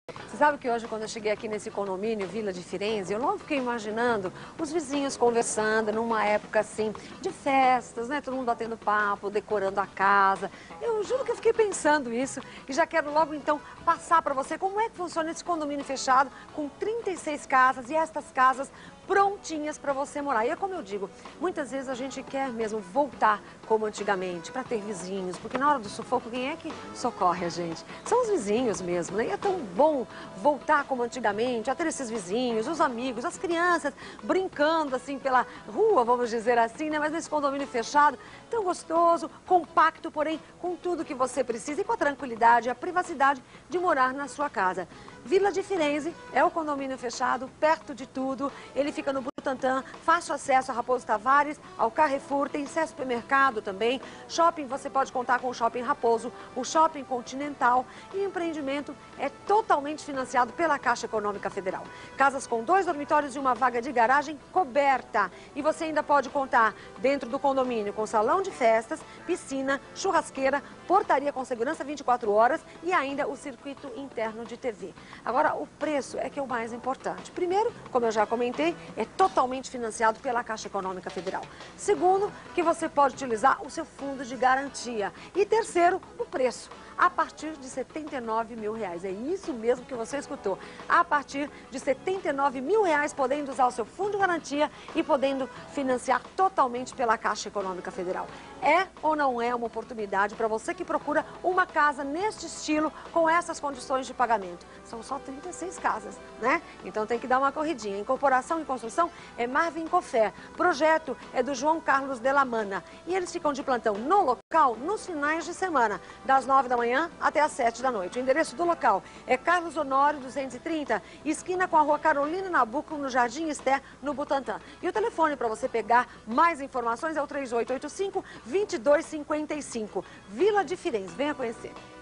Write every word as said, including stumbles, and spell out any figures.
Você sabe que hoje, quando eu cheguei aqui nesse condomínio, Vila de Firenze, eu logo fiquei imaginando os vizinhos conversando numa época assim, de festas, né? Todo mundo batendo papo, decorando a casa. Eu juro que eu fiquei pensando isso e já quero logo então passar para você como é que funciona esse condomínio fechado com trinta e seis casas e estas casas prontinhas para você morar. E é como eu digo, muitas vezes a gente quer mesmo voltar como antigamente, para ter vizinhos, porque na hora do sufoco, quem é que socorre a gente? São os vizinhos mesmo, né? E é tão bom voltar como antigamente, a ter esses vizinhos, os amigos, as crianças brincando assim pela rua, vamos dizer assim, né? Mas nesse condomínio fechado, tão gostoso, compacto, porém com tudo que você precisa e com a tranquilidade e a privacidade de morar na sua casa. Vila de Firenze é o condomínio fechado, perto de tudo. Ele fica no Butantã, fácil acesso a Raposo Tavares, ao Carrefour, tem supermercado também. Shopping, você pode contar com o Shopping Raposo, o Shopping Continental. E o empreendimento é totalmente financiado pela Caixa Econômica Federal. Casas com dois dormitórios e uma vaga de garagem coberta. E você ainda pode contar dentro do condomínio com salão de festas, piscina, churrasqueira, portaria com segurança vinte e quatro horas e ainda o circuito interno de T V. Agora, o preço é que é o mais importante. Primeiro, como eu já comentei, é totalmente financiado pela Caixa Econômica Federal. Segundo, que você pode utilizar o seu fundo de garantia. E terceiro, o preço, a partir de setenta e nove mil reais. É isso mesmo que você escutou. A partir de setenta e nove mil reais, podendo usar o seu fundo de garantia e podendo financiar totalmente pela Caixa Econômica Federal. É ou não é uma oportunidade para você que procura uma casa neste estilo, com essas condições de pagamento? São só trinta e seis casas, né? Então tem que dar uma corridinha. Incorporação e construção é Marvin Cofé. Projeto é do João Carlos Delamana. E eles ficam de plantão no local nos finais de semana, das nove da manhã até as sete da noite. O endereço do local é Carlos Honório duzentos e trinta, esquina com a rua Carolina Nabuco, no Jardim Esté, no Butantã. E o telefone para você pegar mais informações é o três oito oito cinco, dois dois cinco cinco. Vila de Firenze, venha conhecer.